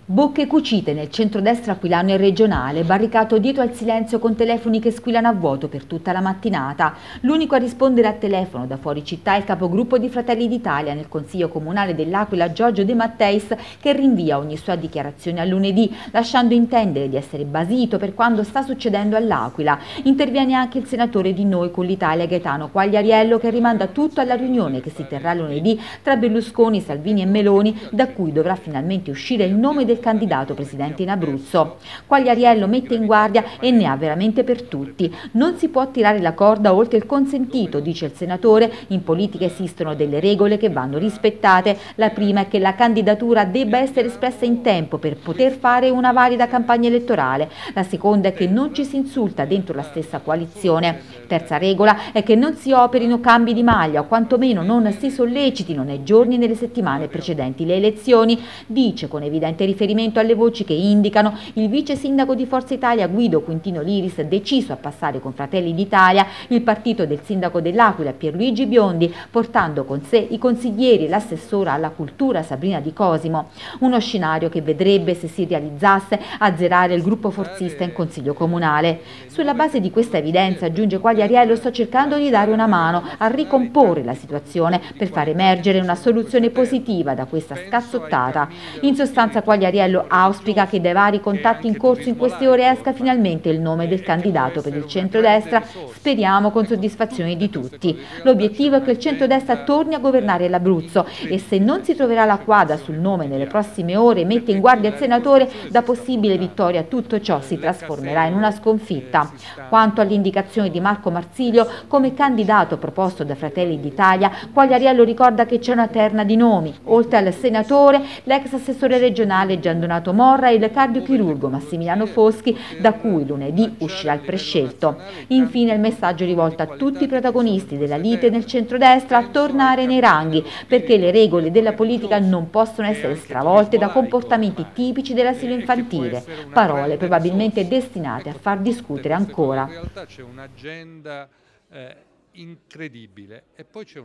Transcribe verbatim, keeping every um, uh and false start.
Bocche cucite nel centrodestra aquilano e regionale, barricato dietro al silenzio con telefoni che squillano a vuoto per tutta la mattinata. L'unico a rispondere al telefono da fuori città è il capogruppo di Fratelli d'Italia nel Consiglio Comunale dell'Aquila, Giorgio De Matteis, che rinvia ogni sua dichiarazione a lunedì, lasciando intendere di essere basito per quanto sta succedendo all'Aquila. Interviene anche il senatore di Noi con l'Italia Gaetano Quagliariello, che rimanda tutto alla riunione che si terrà lunedì tra Berlusconi, Salvini e Meloni, da cui dovrà finalmente uscire il nome del candidato presidente in Abruzzo. Quagliariello mette in guardia e ne ha veramente per tutti. Non si può tirare la corda oltre il consentito, dice il senatore. In politica esistono delle regole che vanno rispettate. La prima è che la candidatura debba essere espressa in tempo per poter fare una valida campagna elettorale. La seconda è che non ci si insulta dentro la stessa coalizione. Terza regola è che non si operino cambi di maglia o quantomeno non si sollecitino nei giorni e nelle settimane precedenti le elezioni, dice con evidente riferimento alle voci che indicano il vice sindaco di Forza Italia Guido Quintino Liris, deciso a passare con Fratelli d'Italia il partito del sindaco dell'Aquila Pierluigi Biondi, portando con sé i consiglieri e l'assessora alla cultura Sabrina Di Cosimo. Uno scenario che vedrebbe, se si realizzasse, azzerare il gruppo forzista in Consiglio Comunale. Sulla base di questa evidenza, aggiunge Quagliariello, sto cercando di dare una mano a ricomporre la situazione per far emergere una soluzione positiva da questa scazzottata. In sostanza Quagliariello auspica che dai vari contatti in corso in queste ore esca finalmente il nome del candidato per il centrodestra, speriamo con soddisfazione di tutti. L'obiettivo è che il centrodestra torni a governare l'Abruzzo e se non si troverà la quadra sul nome nelle prossime ore, mette in guardia il senatore, da possibile vittoria tutto ciò si trasformerà in una sconfitta. Quanto all'indicazione di Marco Marsilio come candidato proposto da Fratelli d'Italia, Quagliariello ricorda che c'è una terna di nomi, oltre al senatore, l'ex assessore regionale Gian Donato Morra e il cardiochirurgo Massimiliano Foschi, da cui lunedì uscirà il prescelto. Infine il messaggio rivolto a tutti i protagonisti della lite nel centrodestra a tornare nei ranghi, perché le regole della politica non possono essere stravolte da comportamenti tipici dell'asilo infantile, parole probabilmente destinate a far discutere ancora. In realtà c'è un'agenda incredibile e poi c'è